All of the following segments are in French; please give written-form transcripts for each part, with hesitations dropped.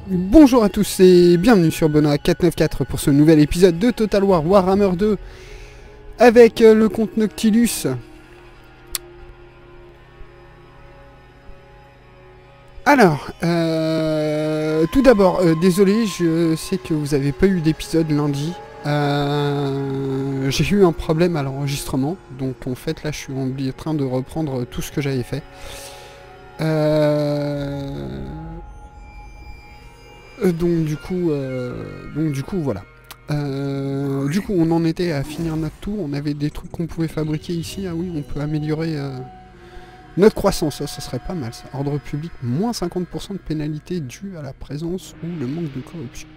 Bonjour à tous et bienvenue sur Benoît494 pour ce nouvel épisode de Total War Warhammer 2 avec le comte Noctilus. Alors, tout d'abord, désolé, je sais que vous n'avez pas eu d'épisode lundi. J'ai eu un problème à l'enregistrement, donc en fait là je suis en train de reprendre tout ce que j'avais fait. Donc du coup voilà. Du coup on en était à finir notre tour, on avait des trucs qu'on pouvait fabriquer ici. Ah oui, on peut améliorer notre croissance, ça serait pas mal ça. Ordre public, moins 50% de pénalité due à la présence ou le manque de corruption.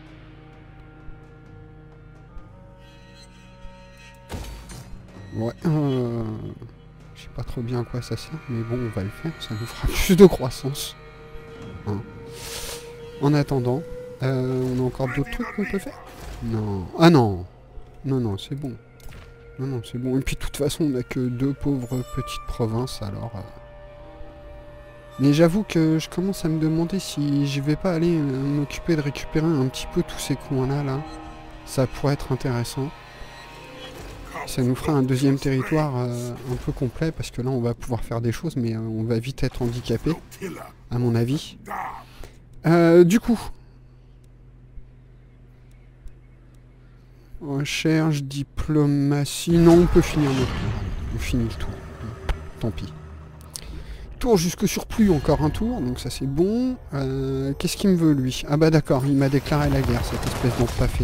Ouais, je sais pas trop bien à quoi ça sert, mais bon on va le faire, ça nous fera plus de croissance. Hein. En attendant, on a encore d'autres trucs qu'on peut faire? Non. Ah non. Non, c'est bon. Non, c'est bon. Et puis de toute façon, on n'a que deux pauvres petites provinces, alors... Mais j'avoue que je commence à me demander si je vais pas aller m'occuper de récupérer un petit peu tous ces coins-là, là. Ça pourrait être intéressant. Ça nous fera un deuxième territoire un peu complet, parce que là, on va pouvoir faire des choses, mais on va vite être handicapé, à mon avis. Du coup... Recherche, diplomatie... Non, on peut finir notre tour. On finit le tour. Tant pis. Tour jusque surplus, encore un tour, donc ça c'est bon. Qu'est-ce qu'il me veut, lui? Ah bah d'accord, il m'a déclaré la guerre, cette espèce d'empafé.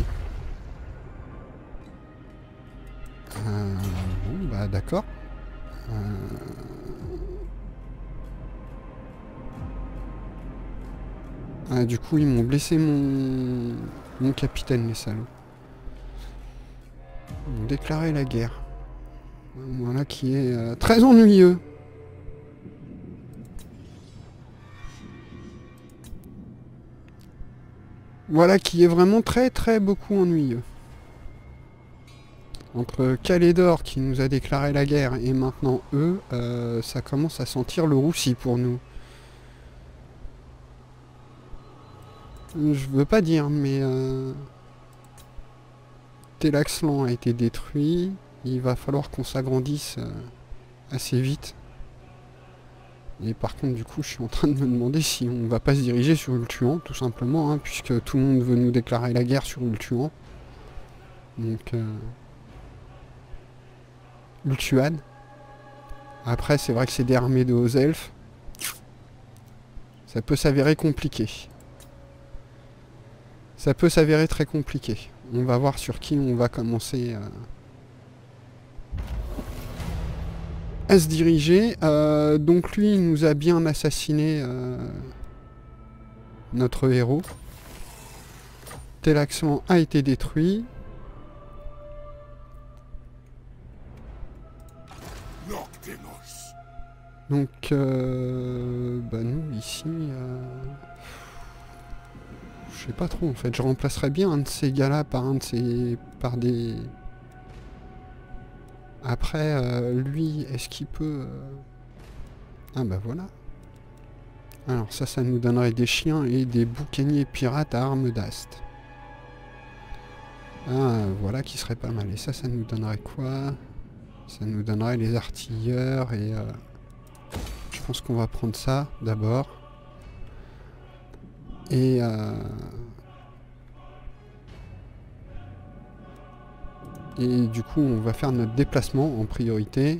Bon, bah d'accord. Du coup, ils m'ont blessé mon capitaine, les salauds. Ils m'ont déclaré la guerre. Voilà qui est très ennuyeux. Voilà qui est vraiment très beaucoup ennuyeux. Entre Calédor qui nous a déclaré la guerre et maintenant eux, ça commence à sentir le roussi pour nous. Je veux pas dire, mais... Telaxlan a été détruit. Il va falloir qu'on s'agrandisse assez vite. Et par contre, du coup, je suis en train de me demander si on va pas se diriger sur Ultuan, tout simplement, hein, puisque tout le monde veut nous déclarer la guerre sur Ultuan. Donc... Ultuan. Après, c'est vrai que c'est des armées de hauts elfes. Ça peut s'avérer compliqué. Ça peut s'avérer très compliqué. On va voir sur qui on va commencer à se diriger. Donc lui, il nous a bien assassiné notre héros. Telaxlan a été détruit. Donc, bah nous, ici... je sais pas trop, en fait. Je remplacerais bien un de ces gars-là par un de ces... par des... Après, lui, est-ce qu'il peut... Ah bah voilà. Alors ça nous donnerait des chiens et des boucaniers pirates à armes d'ast. Ah, voilà qui serait pas mal. Et ça nous donnerait quoi? Ça nous donnerait les artilleurs et... je pense qu'on va prendre ça d'abord. Et... et du coup, on va faire notre déplacement en priorité.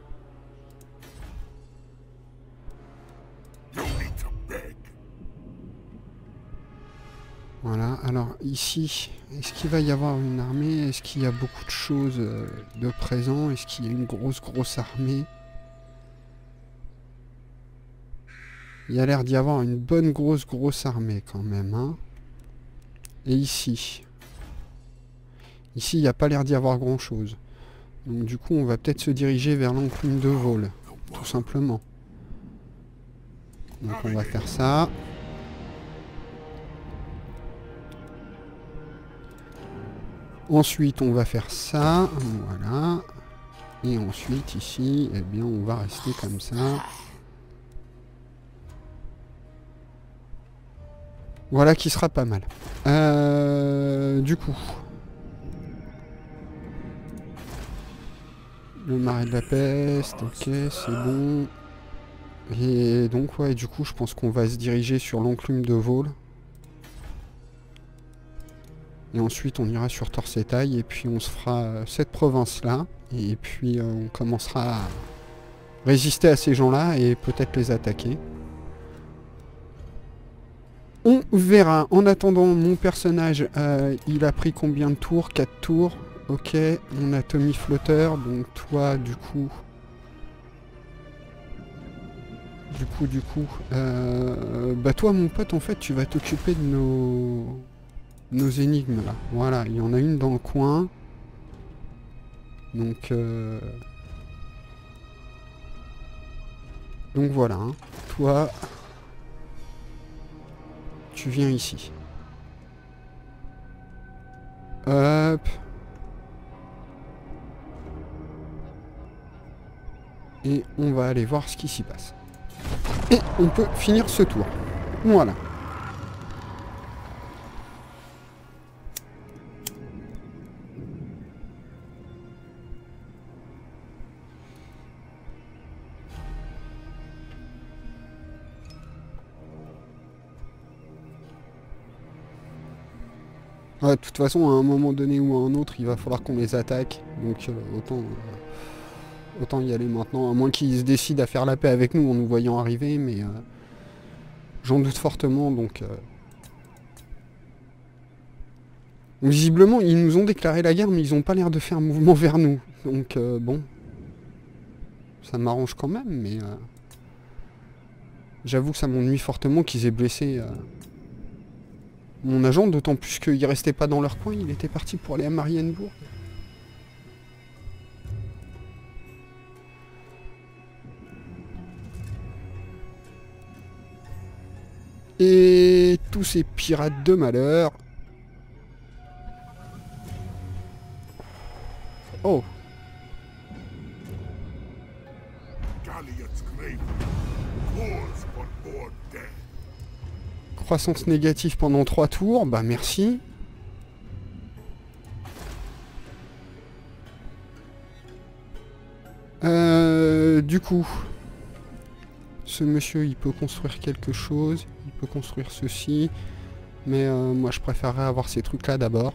Voilà, alors ici, est-ce qu'il va y avoir une armée? Est-ce qu'il y a beaucoup de choses de présent? Est-ce qu'il y a une grosse armée? Il y a l'air d'y avoir une bonne grosse armée quand même, hein. Et ici? Ici, il n'y a pas l'air d'y avoir grand-chose. Donc du coup, on va peut-être se diriger vers l'enclume de Vol, tout simplement. Donc on va faire ça. Ensuite, on va faire ça, voilà. Et ensuite, ici, eh bien, on va rester comme ça. Voilà qui sera pas mal. Du coup. Le marais de la peste, ok, c'est bon. Et donc, ouais, du coup, je pense qu'on va se diriger sur l'enclume de Vaule. Et ensuite, on ira sur Torcetaille, et puis on se fera cette province-là. Et puis, on commencera à résister à ces gens-là, et peut-être les attaquer. On verra. En attendant, mon personnage, il a pris combien de tours? 4 tours. Ok, on a Tommy Flotteur, donc toi, du coup... bah toi, mon pote, en fait, tu vas t'occuper de nos énigmes, là. Voilà, il y en a une dans le coin. Donc voilà, hein. Toi, tu viens ici. Hop. Et on va aller voir ce qui s'y passe. Et on peut finir ce tour. Voilà. Ouais, de toute façon, à un moment donné ou à un autre, il va falloir qu'on les attaque. Donc autant y aller maintenant. À moins qu'ils se décident à faire la paix avec nous en nous voyant arriver. Mais j'en doute fortement. Donc visiblement, ils nous ont déclaré la guerre, mais ils n'ont pas l'air de faire mouvement vers nous. Donc bon. Ça m'arrange quand même, mais... j'avoue que ça m'ennuie fortement qu'ils aient blessé... mon agent, d'autant plus qu'il restait pas dans leur coin, il était parti pour aller à Marienbourg. Et tous ces pirates de malheur. Oh. Croissance négative pendant 3 tours, bah merci. Du coup, ce monsieur, il peut construire quelque chose, il peut construire ceci, mais moi je préférerais avoir ces trucs-là d'abord.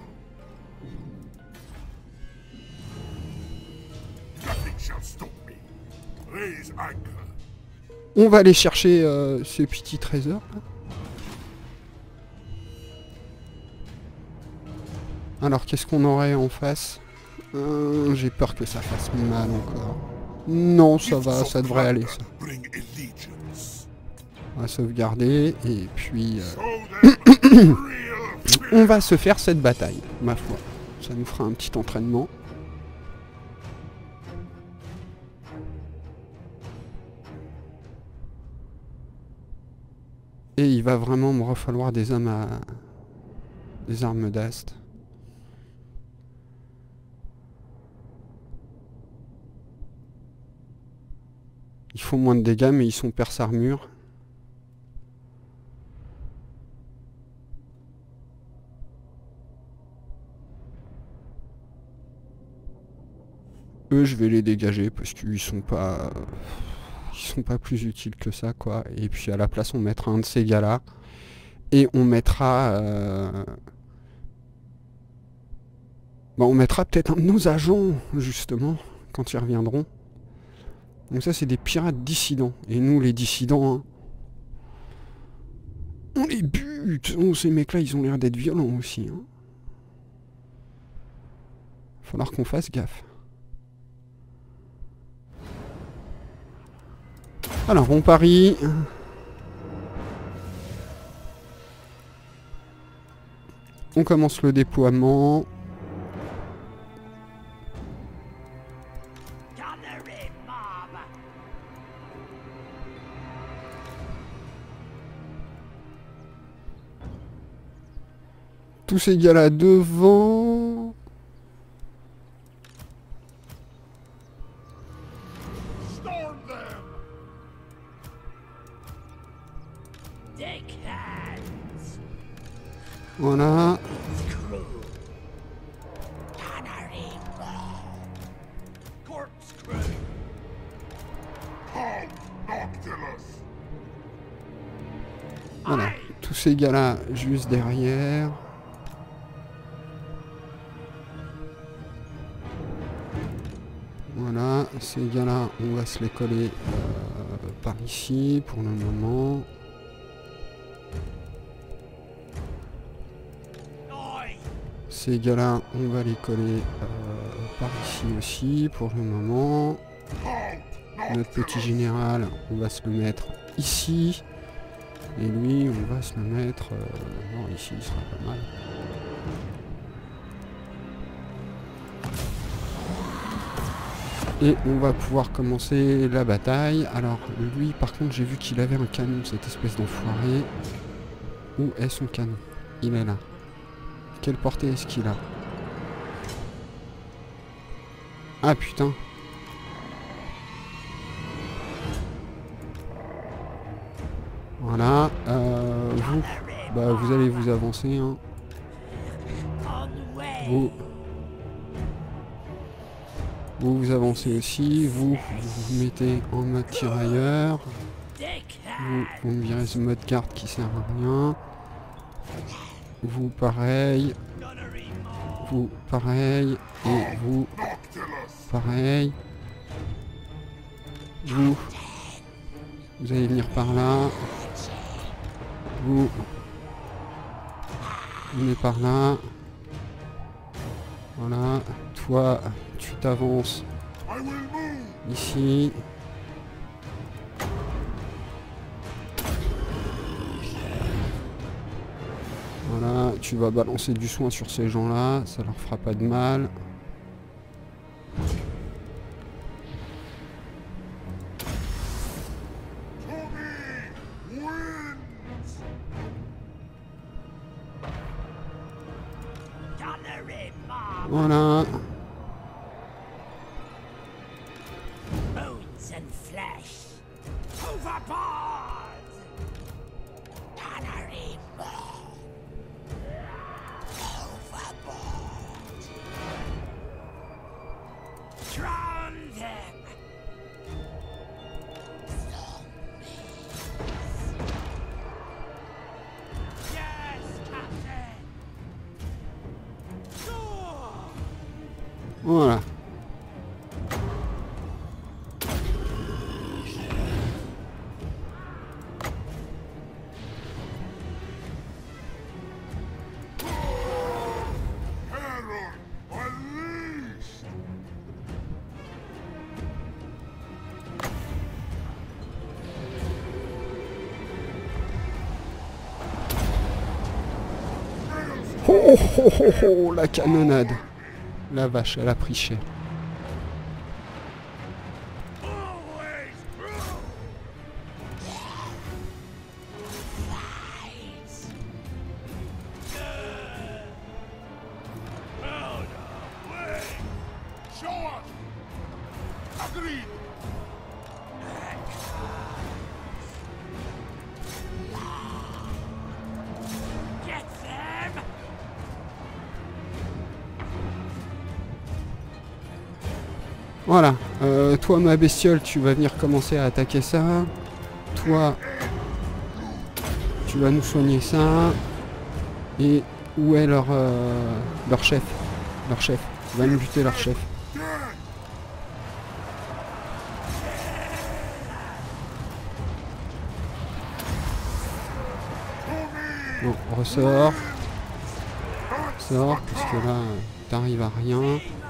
On va aller chercher ce petit trésor là. Alors qu'est-ce qu'on aurait en face? J'ai peur que ça fasse mal encore. Non, ça va, ça devrait aller ça. On va sauvegarder et puis on va se faire cette bataille, ma foi. Ça nous fera un petit entraînement. Et il va vraiment me falloir des hommes à... des armes d'ast. Ils font moins de dégâts, mais ils sont perce armure. Eux, je vais les dégager parce qu'ils sont pas... ils sont pas plus utiles que ça, quoi. Et puis à la place, on mettra un de ces gars-là. Et on mettra... bah, on mettra peut-être un de nos agents, justement, quand ils reviendront. Donc ça, c'est des pirates dissidents. Et nous, les dissidents, hein, on les bute. Oh, ces mecs-là, ils ont l'air d'être violents aussi. Hein. Falloir qu'on fasse gaffe. Alors, on parie. On commence le déploiement. Tous ces gars-là devant. Voilà. Voilà, tous ces gars-là juste derrière. Voilà, ces gars-là, on va se les coller par ici pour le moment. Ces gars-là, on va les coller par ici aussi pour le moment. Notre petit général, on va se le mettre ici. Et lui, on va se le mettre... non, ici, il sera pas mal. Et on va pouvoir commencer la bataille. Alors, lui, par contre, j'ai vu qu'il avait un canon, cette espèce d'enfoiré. Où est son canon? Il est là. Quelle portée est-ce qu'il a? Ah, putain. Voilà. Vous allez vous avancer. Hein. Vous avancez aussi. Vous mettez en mode tirailleur. Vous me virez ce mode carte qui sert à rien. Vous pareil. Vous pareil. Et vous pareil. Vous allez venir par là. Vous venez par là. Voilà. Toi, tu t'avances ici. Voilà, tu vas balancer du soin sur ces gens-là, ça leur fera pas de mal. Voilà. Voilà. Oh, oh, oh, oh, la canonnade. La vache, elle a pris cher. Voilà, toi ma bestiole, tu vas venir commencer à attaquer ça. Toi, tu vas nous soigner ça. Et où est leur chef? Leur chef, va nous buter leur chef. Bon, ressort. Sors, parce que là, t'arrives à rien.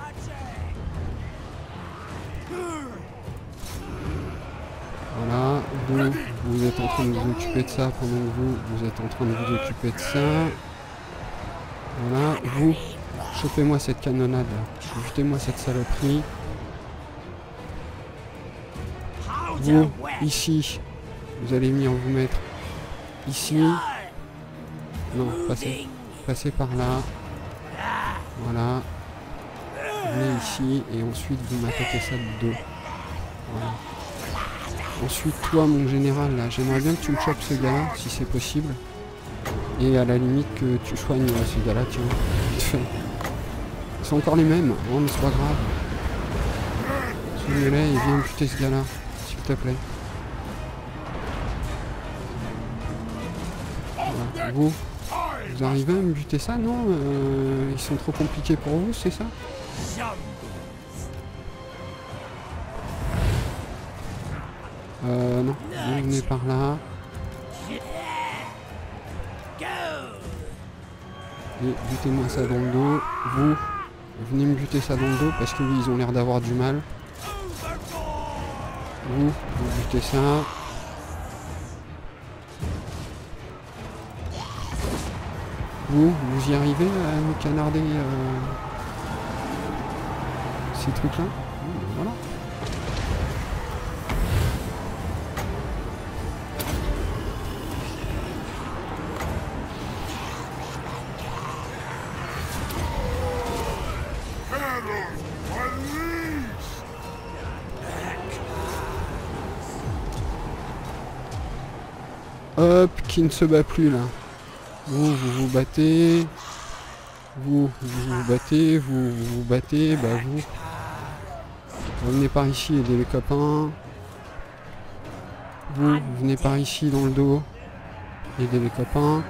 Voilà, vous êtes en train de vous occuper de ça pendant que vous êtes en train de vous occuper de ça. Voilà, vous, chopez-moi cette canonnade là. Butez-moi cette saloperie. Vous, ici, vous allez venir vous mettre ici. Non, passez par là. Voilà. Venez ici et ensuite vous m'attaquez ça de dos. Voilà. Ensuite, toi, mon général, là, j'aimerais bien que tu me chopes ce gars-là, si c'est possible. Et à la limite que tu soignes ce gars-là, tiens. Vite fait. Ils sont encore les mêmes. Oh, mais c'est pas grave. Soigne-les et viens me buter ce gars-là, s'il te plaît. Voilà. Vous arrivez à me buter ça, non? Ils sont trop compliqués pour vous, c'est ça? Non. Vous venez par là. Et butez-moi ça dans le dos. Vous, venez me buter ça dans le dos parce que oui, ils ont l'air d'avoir du mal. Vous butez ça. Vous y arrivez à nous canarder ces trucs-là? Voilà. Hop, qui ne se bat plus là. Vous vous battez. Vous vous battez, vous vous battez, bah vous. Revenez par ici, aidez les copains. Vous venez par ici dans le dos. Aidez les copains.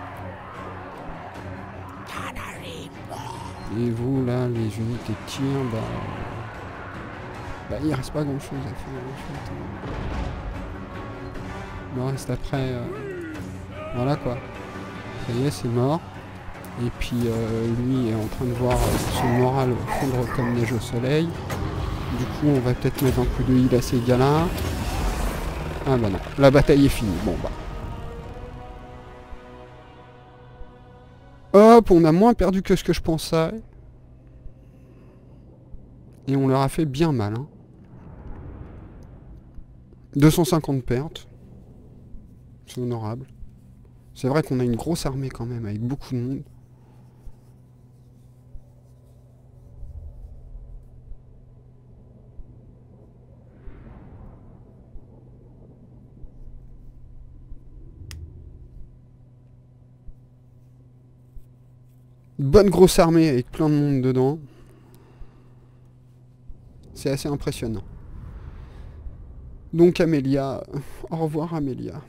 Et vous là, les unités de tir, bah il reste pas grand chose à faire en fait. Le reste après, voilà quoi. Ça y est, c'est mort. Et puis lui est en train de voir son moral fondre comme neige au soleil. Du coup, on va peut-être mettre un coup de heal à ces gars-là. Ah bah non, la bataille est finie. Bon bah. Hop, on a moins perdu que ce que je pensais. Et on leur a fait bien mal. Hein. 250 pertes. C'est honorable. C'est vrai qu'on a une grosse armée quand même, avec beaucoup de monde. Bonne grosse armée avec plein de monde dedans. C'est assez impressionnant. Donc Amelia, au revoir Amelia.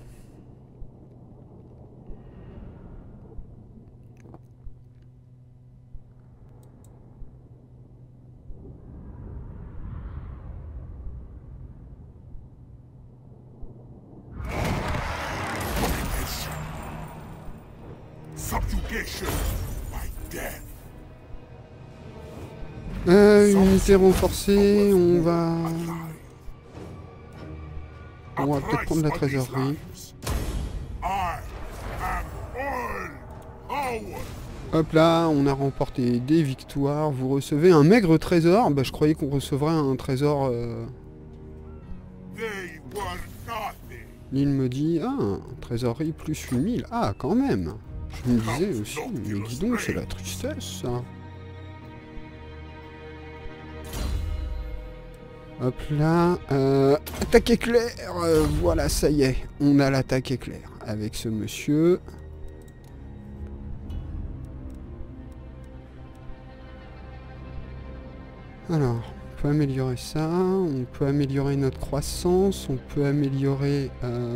Unité renforcée, on va peut-être prendre la trésorerie. Hop là, on a remporté des victoires. Vous recevez un maigre trésor. Bah je croyais qu'on recevrait un trésor... L'île me dit, ah, trésorerie plus 8000. Ah, quand même. Je me disais aussi, mais dis donc, c'est la tristesse, ça. Hop là, attaque éclair, voilà, ça y est, on a l'attaque éclair avec ce monsieur. Alors, on peut améliorer ça, on peut améliorer notre croissance, on peut améliorer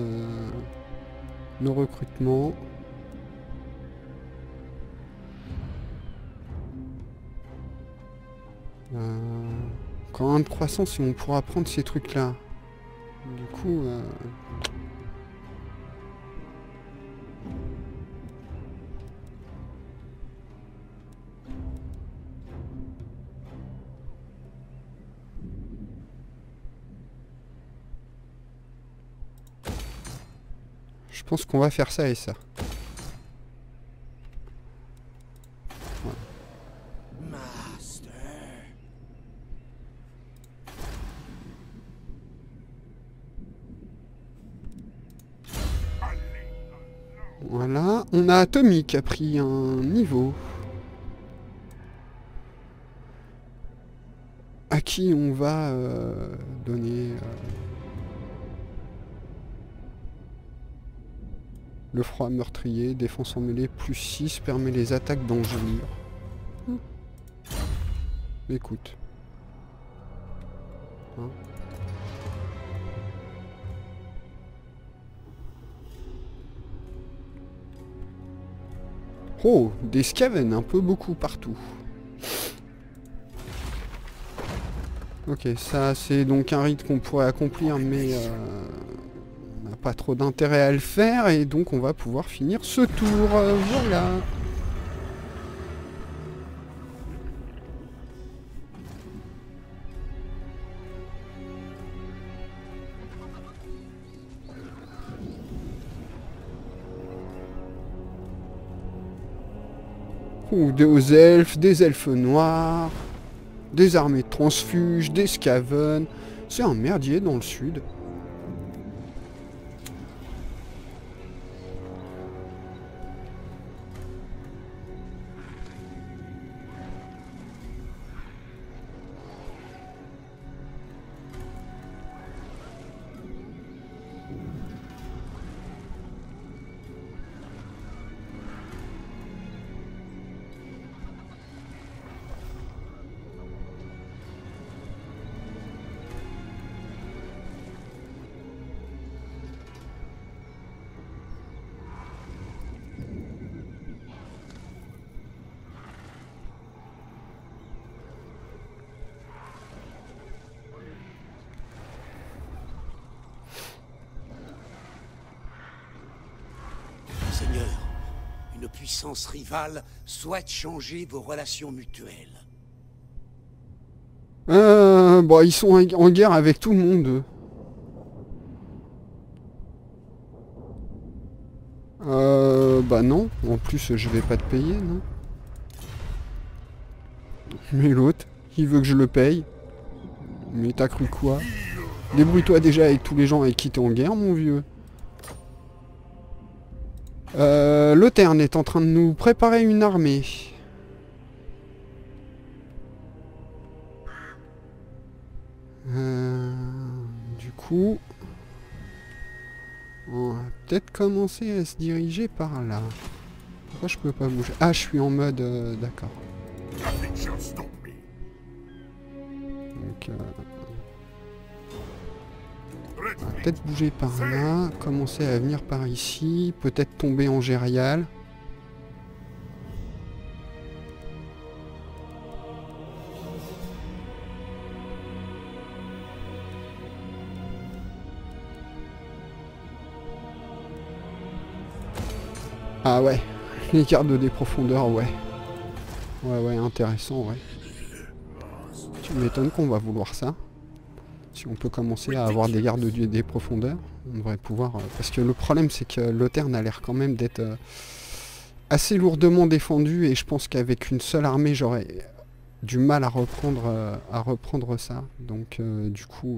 nos recrutements. Quand un de croissance, et on pourra prendre ces trucs-là. Du coup... je pense qu'on va faire ça et ça. Voilà, on a Atomic qui a pris un niveau. À qui on va donner... Le froid meurtrier, défense en mêlée, plus 6, permet les attaques d'engelure. Écoute. Hein? Oh, des scaven, un peu beaucoup partout. Ok, ça c'est donc un rite qu'on pourrait accomplir, mais on n'a pas trop d'intérêt à le faire, et donc on va pouvoir finir ce tour. Voilà. Ou des elfes noirs, des armées de transfuges, des scaven. C'est un merdier dans le sud. Seigneur, une puissance rivale souhaite changer vos relations mutuelles. Bon, ils sont en guerre avec tout le monde. Bah non. En plus, je vais pas te payer, non. Mais l'autre, il veut que je le paye. Mais t'as cru quoi? Débrouille-toi déjà avec tous les gens avec qui t'es en guerre, mon vieux. Lotern est en train de nous préparer une armée. Du coup, on va peut-être commencer à se diriger par là. Pourquoi je peux pas bouger? Ah, je suis en mode... d'accord. Donc... on va peut-être bouger par là, commencer à venir par ici, peut-être tomber en Gérial. Ah ouais, les gardes des profondeurs, ouais. Ouais, intéressant, ouais. Tu m'étonnes qu'on va vouloir ça. Si on peut commencer à avoir des gardes des profondeurs, on devrait pouvoir... parce que le problème, c'est que Lotern a l'air quand même d'être assez lourdement défendu, et je pense qu'avec une seule armée, j'aurais du mal à reprendre ça. Donc, du coup,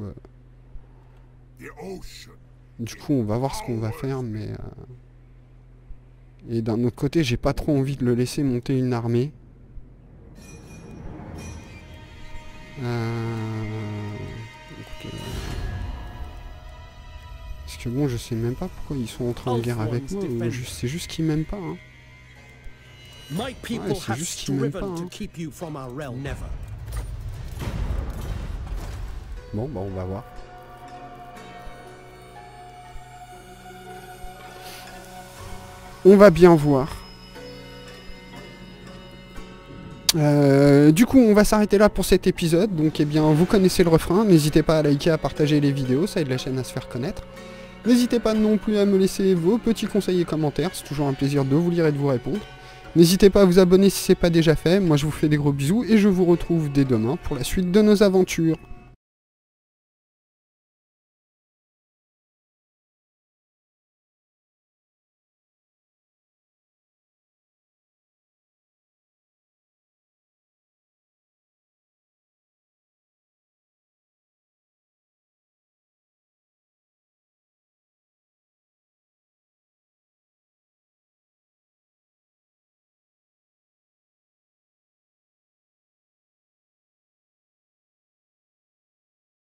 on va voir ce qu'on va faire, mais... Et d'un autre côté, j'ai pas trop envie de le laisser monter une armée. Parce que bon, je sais même pas pourquoi ils sont entrés en guerre avec moi. C'est juste qu'ils m'aiment pas. Hein. Ouais, c'est juste qu'ils m'aiment pas. Hein. Bon, bah on va voir. On va bien voir. Du coup, on va s'arrêter là pour cet épisode. Donc, eh bien, vous connaissez le refrain. N'hésitez pas à liker, à partager les vidéos. Ça aide la chaîne à se faire connaître. N'hésitez pas non plus à me laisser vos petits conseils et commentaires. C'est toujours un plaisir de vous lire et de vous répondre. N'hésitez pas à vous abonner si ce n'est pas déjà fait. Moi, je vous fais des gros bisous et je vous retrouve dès demain pour la suite de nos aventures.